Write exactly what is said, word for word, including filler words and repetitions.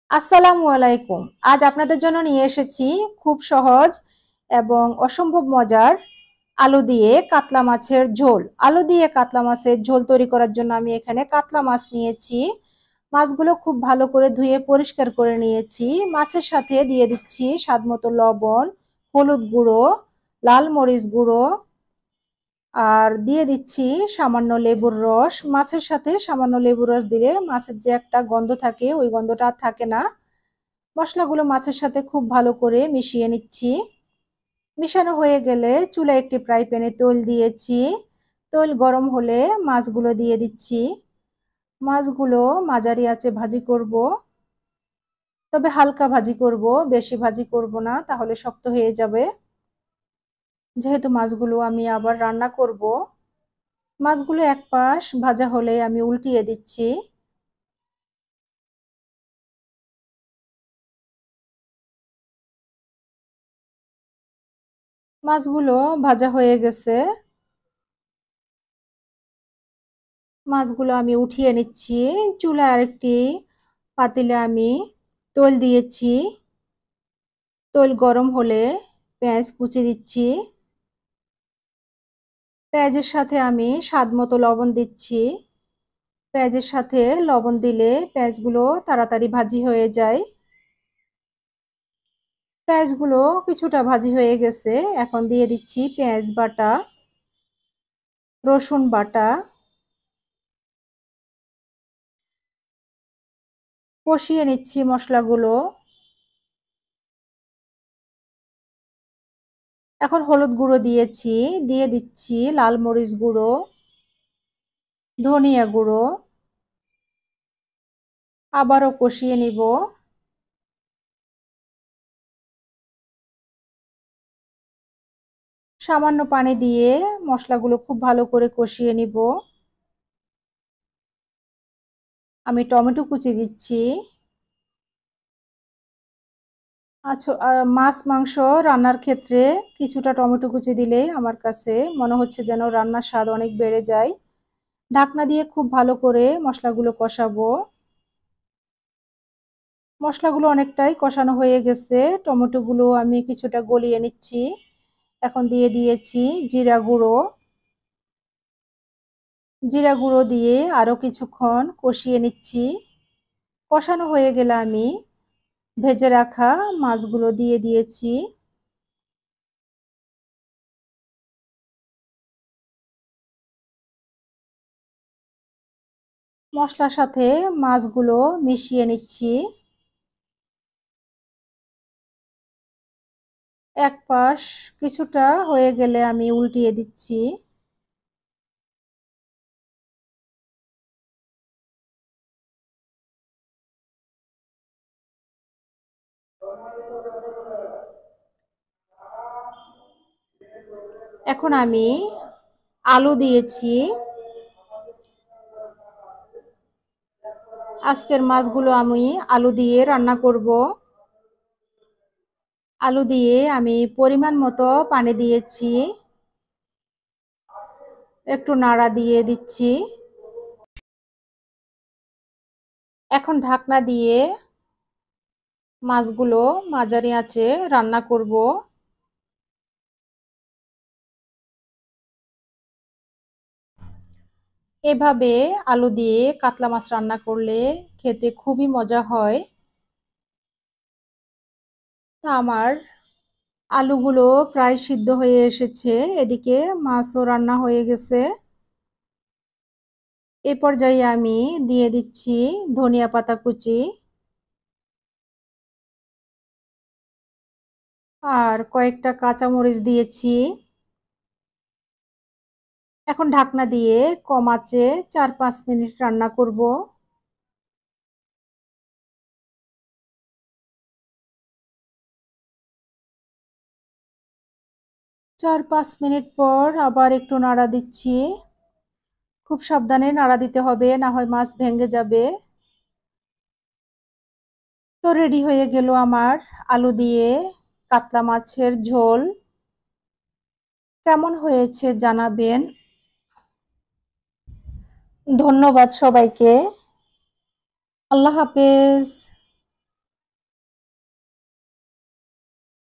আসসালামু আলাইকুম। আজ আপনাদের জন্য নিয়ে এসেছি খুব সহজ এবং অসম্ভব মজার আলু দিয়ে কাতলা মাছের ঝোল। আলু দিয়ে কাতলা মাছের ঝোল তৈরি করার জন্য আমি এখানে কাতলা মাছ নিয়েছি। মাছগুলো খুব ভালো করে ধুয়ে পরিষ্কার করে নিয়েছি। মাছের সাথে দিয়ে দিচ্ছি স্বাদমতো লবণ, হলুদ গুঁড়ো, লাল মরিচ গুঁড়ো আর দিয়ে দিচ্ছি সামান্য লেবুর রস। মাছের সাথে সামান্য লেবুর রস দিলে মাছের যে একটা গন্ধ থাকে ওই গন্ধটা আর থাকে না। মশলাগুলো মাছের সাথে খুব ভালো করে মিশিয়ে নিচ্ছি। মিশানো হয়ে গেলে চুলায় একটি ফ্রাই প্যানে তেল দিয়েছি। তেল গরম হলে মাছগুলো দিয়ে দিচ্ছি। মাছগুলো মাঝারি আঁচে ভাজি করব, তবে হালকা ভাজি করব, বেশি ভাজি করব না, তাহলে শক্ত হয়ে যাবে। যেহেতু মাছগুলো আমি আবার রান্না করব, মাছগুলো এক পাশ ভাজা হলে আমি উল্টিয়ে দিচ্ছি। মাছগুলো ভাজা হয়ে গেছে। মাছগুলো আমি উঠিয়ে নিচ্ছি। চুলায় আরেকটি পাতিলে আমি তেল দিয়েছি। তেল গরম হলে পেঁয়াজ কুচি দিচ্ছি। পেঁয়াজের সাথে আমি স্বাদ মতো লবণ দিচ্ছি। পেঁয়াজের সাথে লবণ দিলে পেঁয়াজগুলো তাড়াতাড়ি ভাজি হয়ে যায়। পেঁয়াজগুলো কিছুটা ভাজি হয়ে গেছে। এখন দিয়ে দিচ্ছি পেঁয়াজ বাটা, রসুন বাটা, কষিয়ে নিচ্ছি মশলাগুলো। এখন হলুদ গুঁড়ো দিয়েছি, দিয়ে দিচ্ছি লাল মরিচ গুঁড়ো, ধনিয়া গুঁড়ো, আবারও কষিয়ে নিব। সামান্য পানি দিয়ে মশলাগুলো খুব ভালো করে কষিয়ে নিব। আমি টমেটো কুচি দিচ্ছি। আচ্ছা, মাছ মাংস রান্নার ক্ষেত্রে কিছুটা টমেটো কুচি দিলে আমার কাছে মনে হচ্ছে যেন রান্নার স্বাদ অনেক বেড়ে যায়। ঢাকনা দিয়ে খুব ভালো করে মশলাগুলো কষাবো। মশলাগুলো অনেকটাই কষানো হয়ে গেছে। টমেটোগুলো আমি কিছুটা গলিয়ে নিচ্ছি। এখন দিয়ে দিয়েছি জিরা গুঁড়ো। জিরা গুঁড়ো দিয়ে আরও কিছুক্ষণ কষিয়ে নিচ্ছি। কষানো হয়ে গেলে আমি ভেজে রাখা মাছগুলো দিয়ে দিয়েছি। মশলার সাথে মাছগুলো মিশিয়ে নিচ্ছি। এক পাশ কিছুটা হয়ে গেলে আমি উল্টিয়ে দিচ্ছি। এখন আমি আলু দিয়েছি। আজকের মাছগুলো আমি আলু দিয়ে রান্না করব। আলু দিয়ে আমি পরিমাণ মতো পানি দিয়েছি। একটু নাড়া দিয়ে দিচ্ছি। এখন ঢাকনা দিয়ে মাছগুলো মাঝারি আঁচে রান্না করব। এভাবে আলু দিয়ে কাতলা মাছ রান্না করলে খেতে খুবই মজা হয়। তা আমার আলুগুলো প্রায় সিদ্ধ হয়ে এসেছে, এদিকে মাছও রান্না হয়ে গেছে। এ পর্যায়ে আমি দিয়ে দিচ্ছি ধনিয়া পাতা কুচি আর কয়েকটা কাঁচামরিচ দিয়েছি। এখন ঢাকনা দিয়ে কম আঁচে চার পাঁচ মিনিট রান্না করব। চার পাঁচ মিনিট পর আবার একটু নাড়া দিচ্ছি। খুব সাবধানে নাড়া দিতে হবে, না হয় মাছ ভেঙে যাবে। তো রেডি হয়ে গেল আমার আলু দিয়ে কাতলা মাছের ঝোল। কেমন হয়েছে জানাবেন। ধন্যবাদ সবাইকে। আল্লাহ হাফেজ।